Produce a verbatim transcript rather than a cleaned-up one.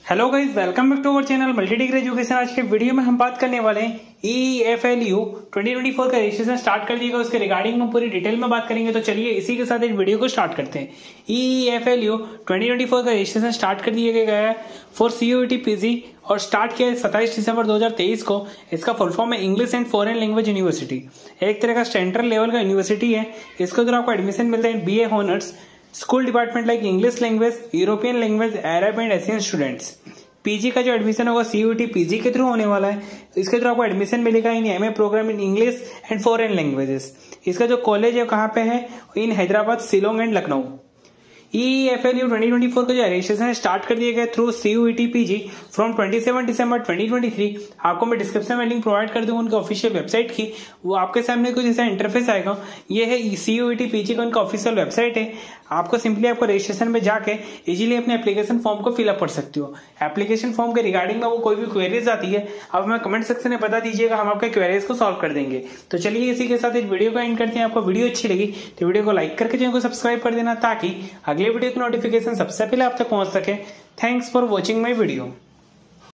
Hello guys, welcome back to our channel multi degree education. आज के video में हम बात करने वाले हैं E F L U twenty twenty four का रजिस्ट्रेशन स्टार्ट कर दिएगा, उसके रिगार्डिंग हम पूरी डिटेल में बात करेंगे। तो चलिए इसी के साथ इस वीडियो को स्टार्ट करते हैं। E F L U twenty twenty four का रजिस्ट्रेशन स्टार्ट कर दिया गया है for C U E T P G और स्टार्ट किया है सत्ताईस दिसंबर दो हज़ार तेईस को। इसका फुल फॉर्म है English and foreign language university. एक तरह का सेंट्रल लेवल का यूनिवर्सिटी है। इसके अंदर आपको एडमिशन मिलता है B A honours, school department like English language, European language, Arab and Asian students. PG का जो एडमिशन होगा सीयूटी पीजी के थ्रू होने वाला है। इसके थ्रू आपको एडमिशन मिलेगा in MA program in English and foreign languages. इसका जो कॉलेज है कहाँ पे है, in Hyderabad, Shillong and Lucknow. E F L U twenty twenty four का जो रजिस्ट्रेशन स्टार्ट कर दिया गया थ्रू सीयूटी पीजी फ्रॉम सत्ताईस दिसंबर ट्वेंटी ट्वेंटी थ्री। आपको मैं डिस्क्रिप्शन में लिंक प्रोवाइड कर दूंगा उनके ऑफिशियल वेबसाइट की। वो आपके सामने कुछ ऐसा इंटरफेस आएगा। ये है सीयूटी पीजी का उनका ऑफिशियल वेबसाइट है। आपको सिंपली आपको रजिस्ट्रेशन में जाके इजीली अपने एप्लीकेशन फॉर्म को फिलअप कर सकते हो। एप्लीकेशन फॉर्म के रिगार्डिंग में वो कोई भी क्वेरीज आती है आप हमें कमेंट सेक्शन में बता दीजिएगा, हम आपके क्वेरीज को सॉल्व कर देंगे। तो चलिए इसी के साथ इस वीडियो का एंड करते हैं। आपको वीडियो अच्छी लगी तो वीडियो को लाइक करके चैनल को सब्सक्राइब कर देना ताकि अगले वीडियो की नोटिफिकेशन सबसे पहले आप तक पहुंच सके। Thanks for watching my video.